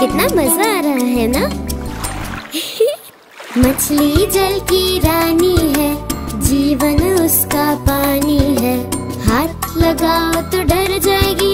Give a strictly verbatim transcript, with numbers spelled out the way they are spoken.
कितना मजा आ रहा है ना। मछली जल की रानी है, जीवन उसका पानी है। हाथ लगाओ तो डर जाएगी